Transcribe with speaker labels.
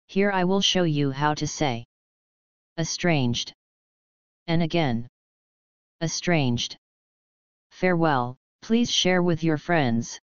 Speaker 1: Here I will show you how to say estranged. And again. Estranged. Farewell, please share with your friends.